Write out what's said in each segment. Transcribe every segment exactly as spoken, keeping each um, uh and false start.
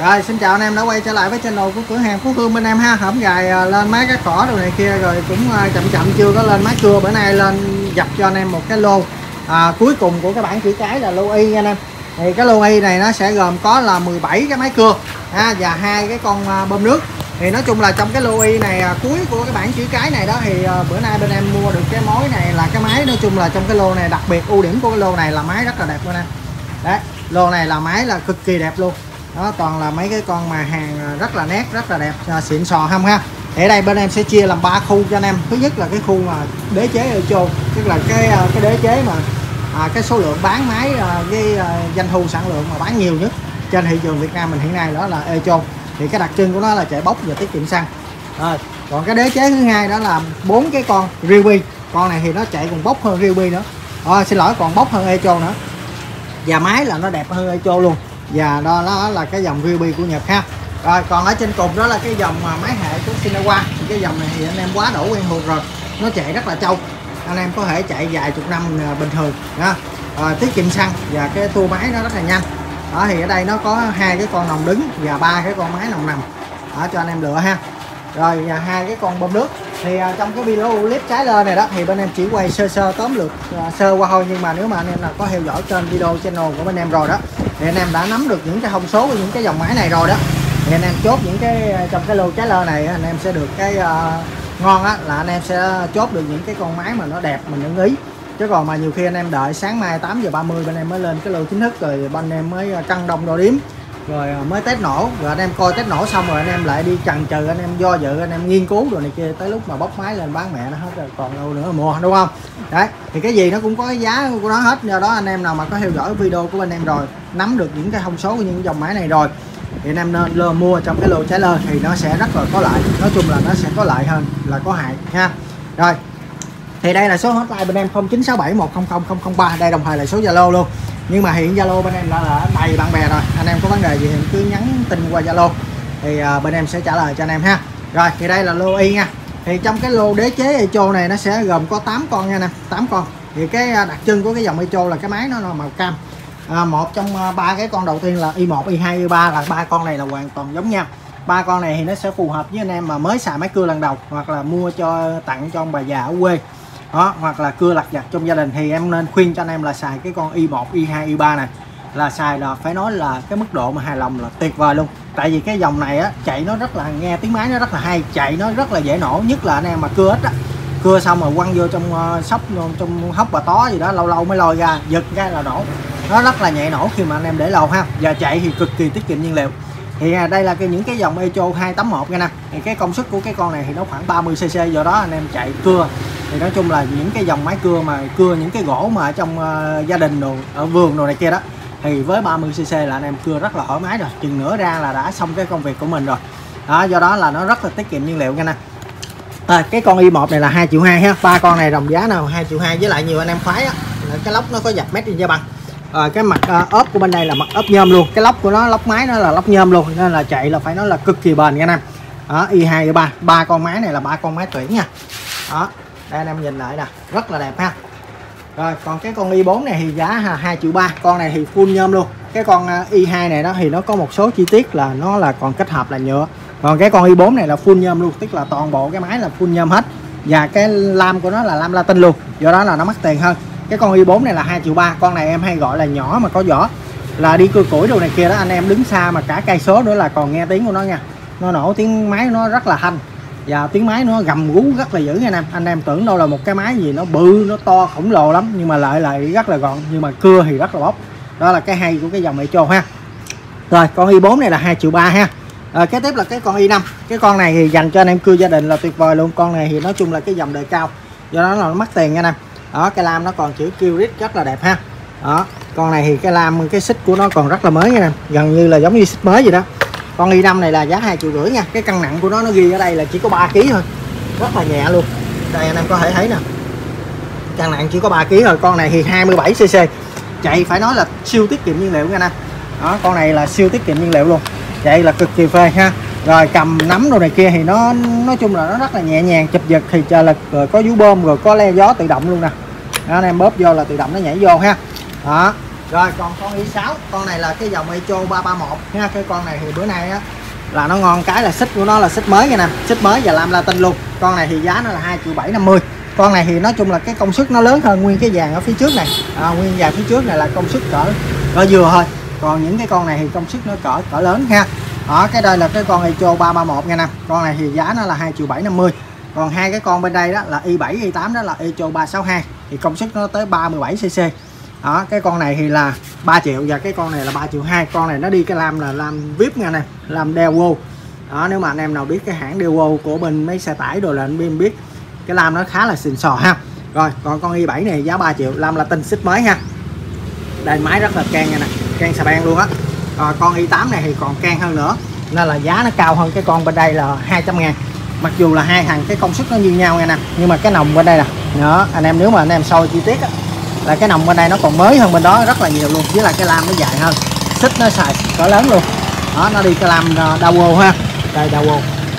Rồi xin chào anh em đã quay trở lại với channel của cửa hàng Phú Hương bên em ha. Hổm gài lên máy cá cỏ đồ này kia rồi cũng chậm chậm chưa có lên máy cưa, bữa nay lên dập cho anh em một cái lô à, cuối cùng của cái bản chữ cái là lô Y nha anh em. Thì cái lô Y này nó sẽ gồm có là mười bảy cái máy cưa ha, và hai cái con bơm nước. Thì nói chung là trong cái lô Y này cuối của cái bản chữ cái này đó thì bữa nay bên em mua được cái mối này là cái máy, nói chung là trong cái lô này đặc biệt ưu điểm của cái lô này là máy rất là đẹp luôn em. Đấy, lô này là máy là cực kỳ đẹp luôn. Đó, toàn là mấy cái con mà hàng rất là nét, rất là đẹp, xịn sò không ha. Thì ở đây bên em sẽ chia làm ba khu cho anh em. Thứ nhất là cái khu mà đế chế electro, tức là cái cái đế chế mà à, cái số lượng bán máy với à, doanh thu sản lượng mà bán nhiều nhất trên thị trường Việt Nam mình hiện nay đó là electro. Thì cái đặc trưng của nó là chạy bốc và tiết kiệm xăng. À, còn cái đế chế thứ hai đó là bốn cái con Ryobi. Con này thì nó chạy còn bốc hơn Ryobi nữa. À, xin lỗi, còn bốc hơn electro nữa. Và máy là nó đẹp hơn electro luôn. Và đó, đó là cái dòng Ryobi của Nhật ha. Rồi còn ở trên cùng đó là cái dòng mà máy hệ của Shinnewa. Thì cái dòng này thì anh em quá đổ quen thuộc rồi, nó chạy rất là trâu, anh em có thể chạy vài chục năm bình thường đó. Rồi, tiết kiệm xăng và cái tua máy nó rất là nhanh. Đó thì ở đây nó có hai cái con nòng đứng và ba cái con máy nòng nằm đó cho anh em lựa ha. Rồi và hai cái con bơm nước. Thì uh, trong cái video clip trái lên này đó thì bên em chỉ quay sơ sơ tóm lược uh, sơ qua thôi, nhưng mà nếu mà anh em nào có theo dõi trên video channel của bên em rồi đó thì anh em đã nắm được những cái thông số của những cái dòng máy này rồi đó, thì anh em chốt những cái trong cái lô trái lơ này anh em sẽ được cái uh, ngon á, là anh em sẽ chốt được những cái con máy mà nó đẹp mình ưng ý. Chứ còn mà nhiều khi anh em đợi sáng mai tám giờ ba mươi bên em mới lên cái lô chính thức, rồi bên em mới cân đông đo đếm rồi mới test nổ, rồi anh em coi test nổ xong rồi anh em lại đi chần chừ, anh em do dự, anh em nghiên cứu rồi này kia, tới lúc mà bóc máy lên bán mẹ nó hết rồi, còn đâu nữa mà mua, đúng không? Đấy, thì cái gì nó cũng có cái giá của nó hết. Do đó anh em nào mà có theo dõi video của bên em rồi, nắm được những cái thông số của những dòng máy này rồi thì anh em nên lơ mua trong cái lô trái lơ thì nó sẽ rất là có lợi. Nói chung là nó sẽ có lợi hơn là có hại ha. Rồi thì đây là số hotline bên em không chín sáu bảy một không không không không ba, đây đồng thời là số Zalo luôn. Nhưng mà hiện Zalo bên em là, là đầy bạn bè rồi, anh em có vấn đề gì thì cứ nhắn tin qua Zalo thì uh, bên em sẽ trả lời cho anh em ha. Rồi thì đây là lô Y nha. Thì trong cái lô đế chế electro này nó sẽ gồm có tám con nha nè, tám con. Thì cái đặc trưng của cái dòng electro là cái máy nó là màu cam. À, một trong ba cái con đầu tiên là Y một, Y hai, Y ba là ba con này là hoàn toàn giống nhau. Ba con này thì nó sẽ phù hợp với anh em mà mới xài máy cưa lần đầu, hoặc là mua cho tặng cho ông bà già ở quê đó, hoặc là cưa lặt vặt trong gia đình, thì em nên khuyên cho anh em là xài cái con Y một, Y hai, Y ba này. Là xài là phải nói là cái mức độ mà hài lòng là tuyệt vời luôn. Tại vì cái dòng này á chạy nó rất là, nghe tiếng máy nó rất là hay, chạy nó rất là dễ nổ, nhất là anh em mà cưa ít á, cưa xong rồi quăng vô trong uh, sóc trong hốc bà tó gì đó, lâu lâu mới lôi ra giật cái là nổ. Nó rất là nhẹ nổ khi mà anh em để lâu ha, và chạy thì cực kỳ tiết kiệm nhiên liệu. Thì à, đây là cái những cái dòng electro hai tám một nha nè. Thì cái công suất của cái con này thì nó khoảng ba mươi xê xê, do đó anh em chạy cưa thì nói chung là những cái dòng máy cưa mà cưa những cái gỗ mà ở trong uh, gia đình đồ, ở vườn đồ này kia đó, thì với ba mươi xê xê là anh em cưa rất là thoải mái rồi, chừng nữa ra là đã xong cái công việc của mình rồi đó. Do đó là nó rất là tiết kiệm nhiên liệu nha nè. À, cái con Y một này là hai triệu hai ha, ba con này đồng giá nào hai triệu hai, với lại nhiều anh em khoái á, cái lốc nó có dập mét in da bằng. À, cái mặt uh, ốp của bên đây là mặt ốp nhôm luôn, cái lốc của nó, lốc máy nó là lốc nhôm luôn, nên là chạy là phải nói là cực kỳ bền nha anh em. Đó, Y hai, Y ba, ba con máy này là ba con máy tuyển nha. Đó, đây anh em nhìn lại nè, rất là đẹp ha. Rồi còn cái con Y bốn này thì giá hai triệu ba, con này thì full nhôm luôn. Cái con uh, Y hai này đó thì nó có một số chi tiết là nó là còn kết hợp là nhựa, còn cái con Y bốn này là full nhôm luôn, tức là toàn bộ cái máy là full nhôm hết, và cái lam của nó là lam latin luôn, do đó là nó mắc tiền hơn. Cái con Y bốn này là hai triệu ba, con này em hay gọi là nhỏ mà có vỏ, là đi cưa củi đồ này kia đó, anh em đứng xa mà cả cây số nữa là còn nghe tiếng của nó nha. Nó nổ tiếng máy nó rất là thanh, và tiếng máy nó gầm rú rất là dữ nha anh em. Anh em tưởng đâu là một cái máy gì nó bự, nó to khổng lồ lắm, nhưng mà lại lại rất là gọn, nhưng mà cưa thì rất là bốc. Đó là cái hay của cái dòng electro ha. Rồi con Y bốn này là hai triệu ba ha. À, kế tiếp là cái con Y năm. Cái con này thì dành cho anh em cưa gia đình là tuyệt vời luôn. Con này thì nói chung là cái dòng đời cao, do đó là nó mắc tiền nha anh em. Đó, cái lam nó còn chữ Kyrit rất là đẹp ha. Đó, con này thì cái lam, cái xích của nó còn rất là mới nha em, gần như là giống như xích mới vậy đó. Con Y năm này là giá hai triệu rưỡi nha. Cái cân nặng của nó nó ghi ở đây là chỉ có ba ki lô gam thôi, rất là nhẹ luôn. Đây anh em có thể thấy nè, cân nặng chỉ có ba ki lô gam thôi. Con này thì hai mươi bảy xê xê, chạy phải nói là siêu tiết kiệm nhiên liệu nha anh em. Đó, con này là siêu tiết kiệm nhiên liệu luôn, chạy là cực kỳ phê ha. Rồi cầm nắm đồ này kia thì nó nói chung là nó rất là nhẹ nhàng, chụp giật thì chờ lực, rồi có vú bơm, rồi có le gió tự động luôn nè. Đó, anh em bóp vô là tự động nó nhảy vô ha. Đó, Rồi còn con i sáu, con này là cái dòng Echo ba ba mốt nha. Cái con này thì bữa nay á là nó ngon cái là xích của nó là xích mới nha nè, xích mới và lam latin luôn. Con này thì giá nó là hai triệu bảy năm mươi. Con này thì nói chung là cái công suất nó lớn hơn nguyên cái dàn ở phía trước này. À, nguyên dàn phía trước này là công suất cỡ cỡ vừa thôi. Còn những cái con này thì công suất nó cỡ cỡ lớn ha. Đó, cái đây là cái con Echo ba ba mốt nha nè. Con này thì giá nó là hai triệu bảy năm mươi. Còn hai cái con bên đây đó là i bảy i tám, đó là Echo ba sáu hai, thì công suất nó tới ba mươi bảy xê xê. Đó, cái con này thì là ba triệu và cái con này là ba triệu hai. Con này nó đi cái lam là lam vip nha nè, lam Daewoo. Đó, nếu mà anh em nào biết cái hãng Daewoo của bên mấy xe tải đồ là anh em biết cái lam nó khá là xịn sò ha. Rồi còn con i bảy này giá ba triệu, lam latin xích mới ha. Đây máy rất là can nha nè, can xà beng luôn á. Rồi con i tám này thì còn can hơn nữa, nên là giá nó cao hơn cái con bên đây là hai trăm ngàn. Mặc dù là hai thằng cái công suất nó như nhau nha nè, nhưng mà cái nòng bên đây nè, đó anh em nếu mà anh em soi chi tiết á, là cái nòng bên đây nó còn mới hơn bên đó rất là nhiều luôn, với lại cái lam nó dài hơn, xích nó xài cỡ lớn luôn. Đó, nó đi cái lam Daewoo ha. Đây Daewoo,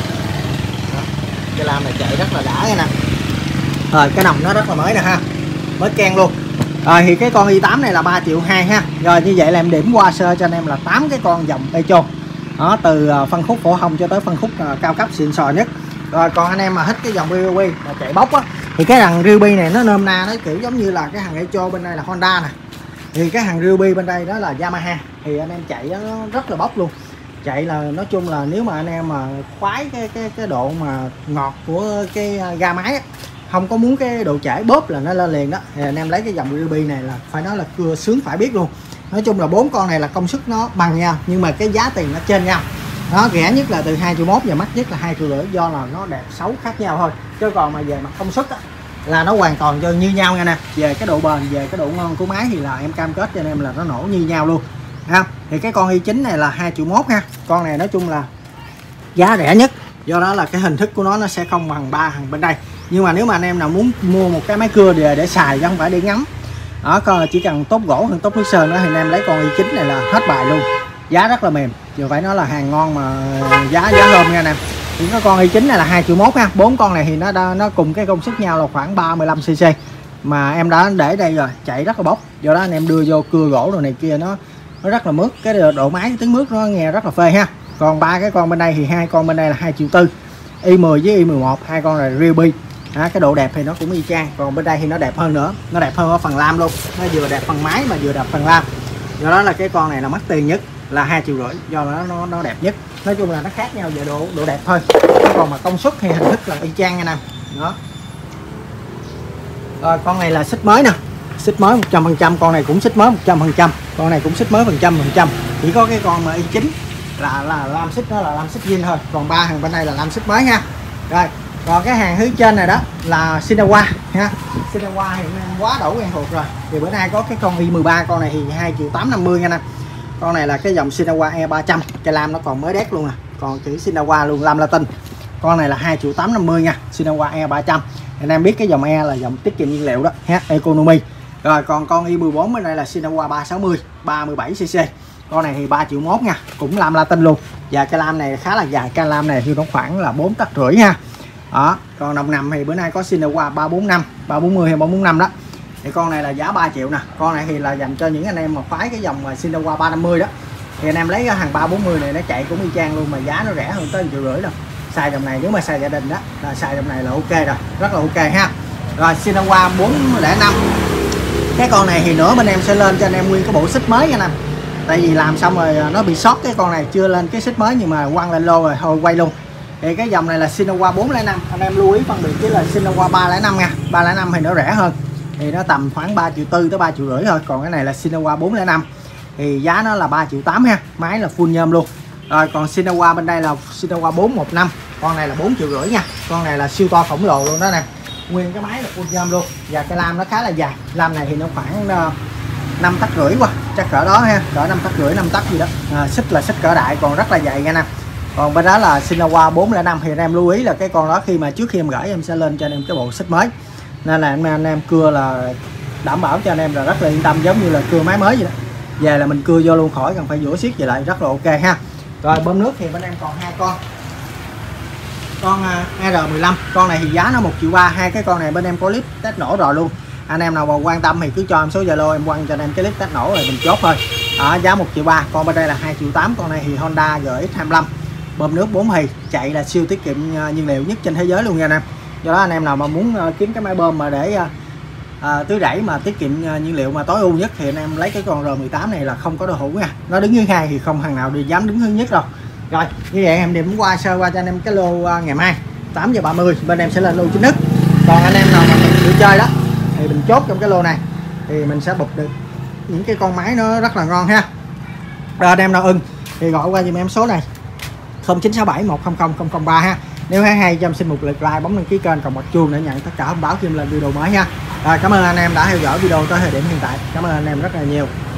cái lam này chạy rất là đã nha nè. Rồi cái nòng nó rất là mới nè ha, mới can luôn. Rồi thì cái con i tám này là ba triệu hai ha. Rồi như vậy là em điểm qua sơ cho anh em là tám cái con dòng Echo. Đó, từ phân khúc phổ thông cho tới phân khúc cao cấp xịn sò nhất. Rồi còn anh em mà thích cái dòng Ryobi mà chạy bốc á, thì cái thằng Ryobi này nó nôm na nó kiểu giống như là cái thằng Echo bên đây là Honda nè, thì cái thằng Ryobi bên đây đó là Yamaha. Thì anh em chạy nó rất là bốc luôn. Chạy là nói chung là nếu mà anh em mà khoái cái cái cái độ mà ngọt của cái ga máy á, không có muốn cái độ chảy bóp là nó lên liền đó, thì anh em lấy cái dòng Ryobi này là phải nói là cưa sướng phải biết luôn. Nói chung là bốn con này là công suất nó bằng nhau, nhưng mà cái giá tiền nó trên nhau. Nó rẻ nhất là từ hai triệu mốt và mắc nhất là hai triệu rưỡi, do là nó đẹp xấu khác nhau thôi. Chứ còn mà về mặt công suất á, là nó hoàn toàn cho như nhau nha nè. Về cái độ bền, về cái độ ngon của máy thì là em cam kết cho anh em là nó nổ như nhau luôn ha. Thì cái con i chín này là hai triệu mốt ha. Con này nói chung là giá rẻ nhất, do đó là cái hình thức của nó nó sẽ không bằng ba thằng bên đây. Nhưng mà nếu mà anh em nào muốn mua một cái máy cưa để, để xài chứ không phải để ngắm đó, chỉ cần tốt gỗ hơn tốt nước sơn đó, thì anh em lấy con i chín này là hết bài luôn. Giá rất là mềm, vừa phải nói là hàng ngon mà giá giá hôm nha nè. Thì cái con i chín này là hai triệu mốt ha. Bốn con này thì nó nó cùng cái công suất nhau là khoảng ba mươi lăm xê xê, mà em đã để đây rồi, chạy rất là bốc. Do đó anh em đưa vô cưa gỗ rồi này kia nó nó rất là mướt, cái độ máy tiếng mướt nó nghe rất là phê ha. Còn ba cái con bên đây thì hai con bên đây là hai triệu tư, i mười với i mười một, hai con là Ryobi. À, cái độ đẹp thì nó cũng y chang, còn bên đây thì nó đẹp hơn nữa, nó đẹp hơn ở phần lam luôn, nó vừa đẹp phần máy mà vừa đẹp phần lam. Do đó là cái con này là mắc tiền nhất, là hai triệu rưỡi, do nó nó nó đẹp nhất. Nói chung là nó khác nhau về độ độ đẹp thôi, còn mà công suất hay hình thức là y chang nha nè. Đó. Rồi con này là xích mới nè, xích mới một trăm phần trăm, con này cũng xích mới một trăm phần trăm, con này cũng xích mới phần trăm phần trăm. Chỉ có cái con mà i chín là là lam xích, đó là lam xích zin thôi, còn ba hàng bên đây là lam xích mới ha. Rồi còn cái hàng thứ trên này đó là Sinawa ha. Sinawa thì quá đổ quen thuộc rồi. Thì bữa nay có cái con i mười ba, con này thì hai triệu tám năm mươi nha nè. Con này là cái dòng Sinawa E ba trăm, cái lam nó còn mới đét luôn nè, còn chữ Sinawa luôn, lam latin. Con này là hai triệu tám năm mươi nha, Sinawa E ba trăm. Anh em biết cái dòng E là dòng tiết kiệm nhiên liệu đó ha, economy. Rồi còn con i mười bốn bên đây là Sinawa ba sáu mươi, ba mươi bảy xê xê. Con này thì ba triệu mốt nha, cũng lam latin luôn. Và cái lam này khá là dài, cái lam này thì nó khoảng là bốn tấc rưỡi ha. Đó, còn đồng nằm thì bữa nay có Sinawa ba bốn năm, ba bốn mươi hay ba bốn năm đó. Thì con này là giá ba triệu nè. Con này thì là dành cho những anh em mà khoái cái dòng Sinawa ba năm mươi đó. Thì anh em lấy cái hàng ba bốn mươi này nó chạy cũng y chang luôn, mà giá nó rẻ hơn tới một triệu rưỡi đâu. Xài dòng này nếu mà xài gia đình đó, là xài dòng này là ok rồi, rất là ok ha. Rồi Sinawa bốn không năm. Cái con này thì nữa bên em sẽ lên cho anh em nguyên cái bộ xích mới nha nè. Tại vì làm xong rồi nó bị sót cái con này chưa lên cái xích mới, nhưng mà quăng lên lô rồi thôi quay luôn. Thì cái dòng này là Sinawa bốn không năm, anh em lưu ý phân biệt với là Sinawa ba không năm nha. ba không năm thì nó rẻ hơn, thì nó tầm khoảng ba triệu tư tới ba triệu rưỡi thôi. Còn cái này là Sinawa bốn không năm thì giá nó là ba triệu tám ha, máy là full nhôm luôn. Rồi còn Sinawa bên đây là Sinawa bốn một năm, con này là bốn triệu rưỡi nha. Con này là siêu to khổng lồ luôn đó nè, nguyên cái máy là full nhôm luôn. Và cái lam nó khá là dài, lam này thì nó khoảng uh, năm tấc rưỡi quá, chắc cỡ đó ha, cỡ năm tấc rưỡi năm tấc gì đó. À, xích là xích cỡ đại, còn rất là dày nha nè. Còn bên đó là Sinawa bốn không năm thì anh em lưu ý là cái con đó khi mà trước khi em gửi em sẽ lên cho anh em cái bộ xích mới, nên là anh, anh em cưa là đảm bảo cho anh em là rất là yên tâm, giống như là cưa máy mới vậy đó. Về là mình cưa vô luôn, khỏi cần phải rửa xiết về lại, rất là ok ha. Rồi bơm nước thì bên em còn hai con. Con uh, R mười lăm, con này thì giá nó một triệu ba, hai cái con này bên em có clip test nổ rồi luôn. Anh em nào mà quan tâm thì cứ cho em số Zalo, em quăng cho anh em cái clip test nổ rồi mình chốt thôi. Ở giá một triệu ba, con bên đây là hai triệu tám, con này thì Honda G X hai mươi lăm, bơm nước bốn thì chạy là siêu tiết kiệm nhiên liệu nhất trên thế giới luôn nha anh em. Do đó anh em nào mà muốn kiếm cái máy bơm mà để à, tưới rẫy mà tiết kiệm nhiên liệu mà tối ưu nhất thì anh em lấy cái con R mười tám này là không có đối thủ nha. Nó đứng thứ hai thì không thằng nào đi dám đứng thứ nhất đâu. Rồi như vậy em điểm qua sơ qua cho anh em cái lô ngày mai tám giờ ba mươi bên em sẽ lên lô chính thức. Còn anh em nào mà mình tự chơi đó thì mình chốt trong cái lô này thì mình sẽ bục được những cái con máy nó rất là ngon ha. Rồi anh em nào ưng thì gọi qua giùm em số này không chín sáu bảy một không không không không ba ha. Nếu thấy hay cho em xin một lượt like, bấm đăng ký kênh, còn bật chuông để nhận tất cả thông báo khi em lên video mới nha. Rồi cảm ơn anh em đã theo dõi video tới thời điểm hiện tại. Cảm ơn anh em rất là nhiều.